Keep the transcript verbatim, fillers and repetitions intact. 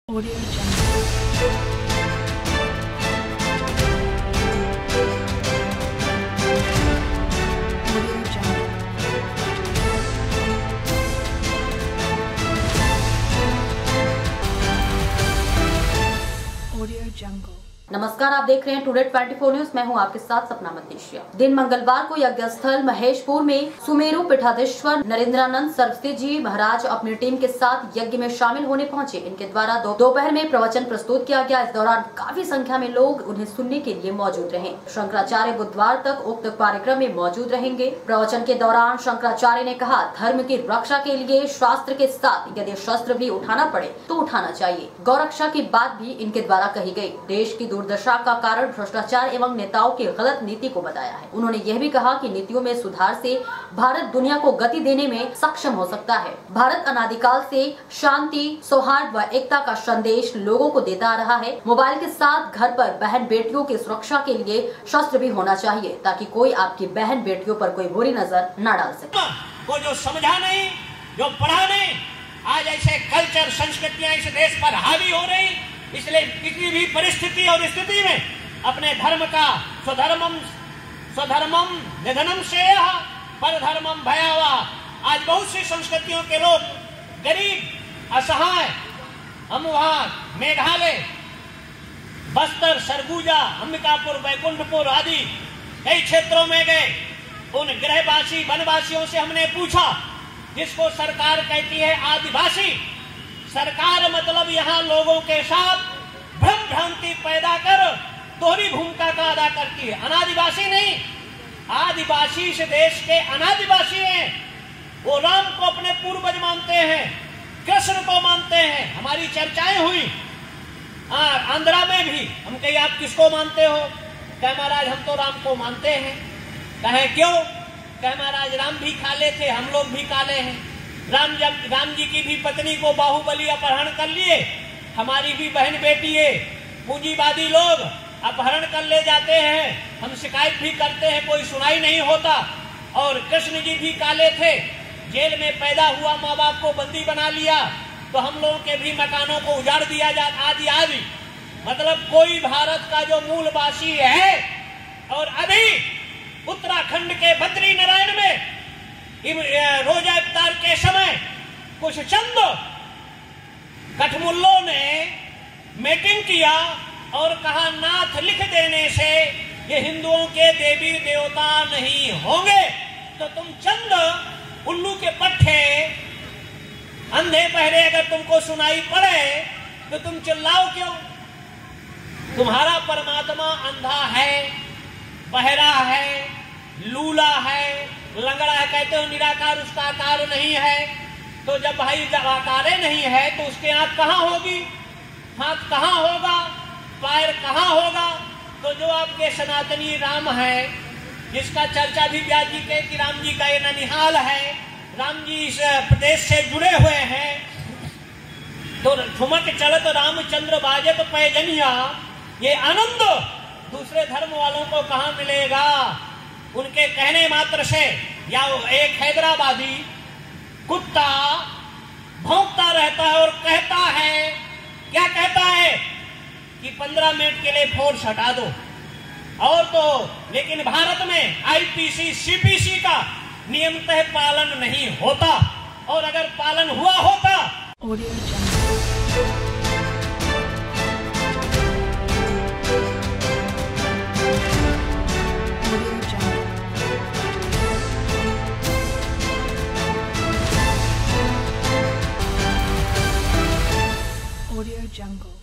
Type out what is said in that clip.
Audio Jungle. Audio Jungle. नमस्कार, आप देख रहे हैं टुडे चौबीस न्यूज। मैं हूं आपके साथ सपना मतीशिया। दिन मंगलवार को यज्ञ स्थल महेशपुर में सुमेरु पीठाधीश्वर नरेंद्रानंद सरस्वती जी महाराज अपनी टीम के साथ यज्ञ में शामिल होने पहुंचे। इनके द्वारा दोपहर में प्रवचन प्रस्तुत किया गया। इस दौरान काफी संख्या में लोग उन्हें सुनने के लिए मौजूद रहे। शंकराचार्य बुधवार तक उक्त कार्यक्रम में मौजूद रहेंगे। प्रवचन के दौरान शंकराचार्य ने कहा, धर्म की रक्षा के लिए शास्त्र के साथ यदि शस्त्र भी उठाना पड़े तो उठाना चाहिए। गौरक्षा की बात भी इनके द्वारा कही गयी। देश की दुर्दशा का कारण भ्रष्टाचार एवं नेताओं की गलत नीति को बताया है। उन्होंने यह भी कहा कि नीतियों में सुधार से भारत दुनिया को गति देने में सक्षम हो सकता है। भारत अनादिकाल से शांति, सौहार्द व एकता का संदेश लोगों को देता रहा है। मोबाइल के साथ घर पर बहन बेटियों की सुरक्षा के लिए शस्त्र भी होना चाहिए, ताकि कोई आपकी बहन बेटियों पर कोई बुरी नजर न डाल सके। वो जो समझा नहीं, जो पढ़ा नहीं, आज ऐसे कल्चर संस्कृतियां इस देश पर हावी हो रही, इसलिए किसी भी परिस्थिति और स्थिति में अपने धर्म का स्वधर्मम स्वधर्मम निधनम श्रेयः परधर्मम भयावह। आज बहुत सी संस्कृतियों के लोग गरीब, असहाय, हम वहां मेघालय, बस्तर, सरगुजा, अंबिकापुर, बैकुंठपुर आदि कई क्षेत्रों में गए। उन गृहवासी वनवासियों से हमने पूछा, जिसको सरकार कहती है आदिवासी, सरकार मतलब यहाँ लोगों के साथ भ्रम भ्रांति पैदा कर दोहरी भूमिका का अदा करती है। अनादिवासी नहीं, आदिवासी इस देश के अनादिवासी हैं। वो राम को अपने पूर्वज मानते हैं, कृष्ण को मानते हैं। हमारी चर्चाएं हुई आंध्रा में भी। हम कहे आप किसको मानते हो? कहे महाराज हम तो राम को मानते हैं। कहे क्यों? कहे महाराज राम भी काले थे, हम लोग भी काले हैं। राम जब राम जी की भी पत्नी को बाहुबली अपहरण कर लिए, हमारी भी बहन बेटी है। पूंजीवादी लोग अपहरण कर ले जाते हैं, हम शिकायत भी करते हैं, कोई सुनाई नहीं होता। और कृष्ण जी भी काले थे, जेल में पैदा हुआ, माँ बाप को बंदी बना लिया, तो हम लोगों के भी मकानों को उजाड़ दिया जा आदि आदि। मतलब कोई भारत का जो मूलवासी है। और अभी उत्तराखंड के बद्री नारायण में रोजा इफ्तार के समय कुछ चंद कठमुल्लों ने मीटिंग किया और कहा, नाथ लिख देने से ये हिंदुओं के देवी देवता नहीं होंगे, तो तुम चंद उल्लू के पट्टे अंधे पहरे अगर तुमको सुनाई पड़े तो तुम चिल्लाओ क्यों? तुम्हारा परमात्मा अंधा है, बहरा है, लूला है, लंगड़ा है। कहते हो निराकार, उसका आकार नहीं है। तो जब भाई जब आकारे नहीं है तो उसके आंख कहाँ होगी, हाथ कहाँ होगा, पैर कहाँ होगा? तो जो आपके सनातनी राम है, जिसका चर्चा भी व्यास जी के कि राम जी का ये ननिहाल है, राम जी इस प्रदेश से जुड़े हुए हैं, तो ठुमक चलत रामचंद्र बाजत पैजनिया, ये आनंद दूसरे धर्म वालों को कहाँ मिलेगा? उनके कहने मात्र से। या एक हैदराबादी कुत्ता भौंकता रहता है और कहता है, क्या कहता है कि पंद्रह मिनट के लिए फोर्स हटा दो। और तो लेकिन भारत में आईपीसी सीपीसी का नियमतः पालन नहीं होता, और अगर पालन हुआ होता। Audio Jungle. Audio Jungle.